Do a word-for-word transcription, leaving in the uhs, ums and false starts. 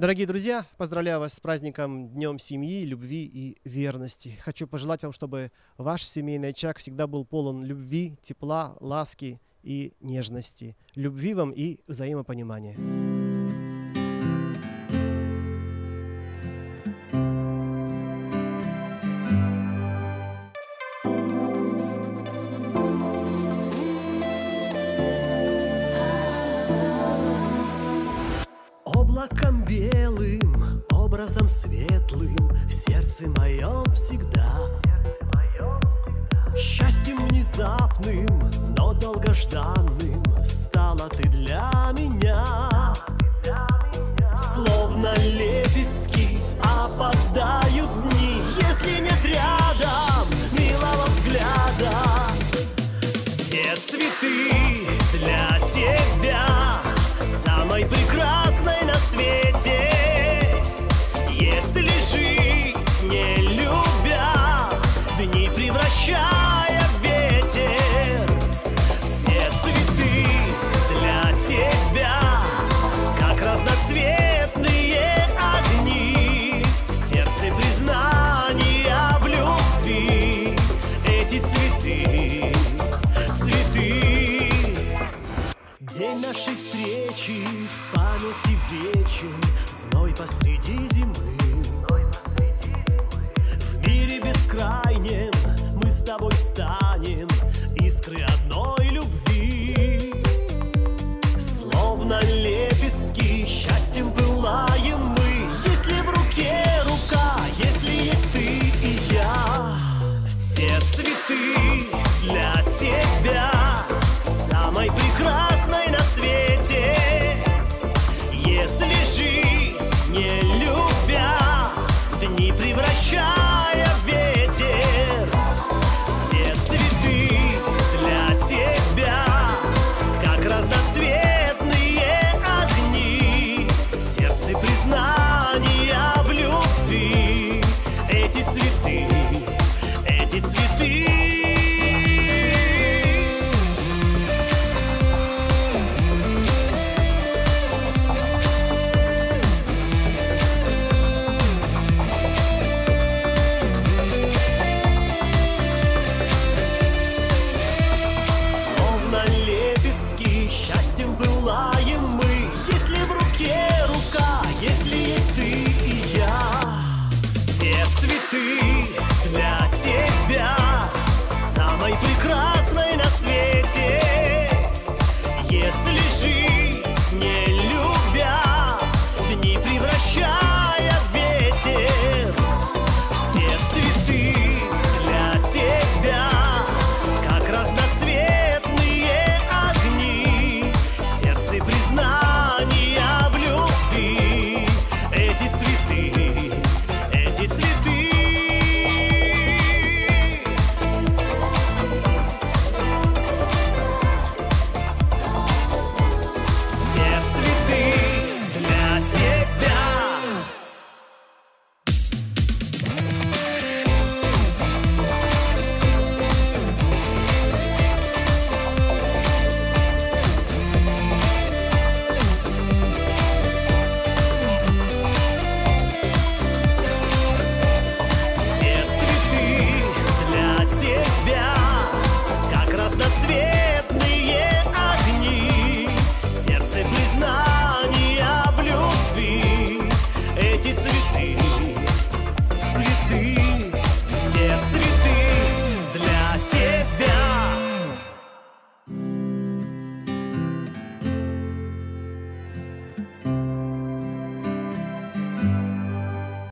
Дорогие друзья, поздравляю вас с праздником Днем семьи, любви и верности. Хочу пожелать вам, чтобы ваш семейный очаг всегда был полон любви, тепла, ласки и нежности. Любви вам и взаимопонимания. Облаком белым, образом светлым в сердце моем всегда. Счастьем внезапным, но долгожданным стала ты для меня. Словно лепестки опадают дни, если нет рядом милого взгляда. Все цветы для тебя, самой прекрасной на свете. Если жить не любя, дни превращая в ветер. Все цветы для тебя, как разноцветные огни. В сердце признания в любви эти цветы, цветы. День нашей встречи в памяти вечен, зной посреди зимы. В мире бескрайнем мы с тобой станем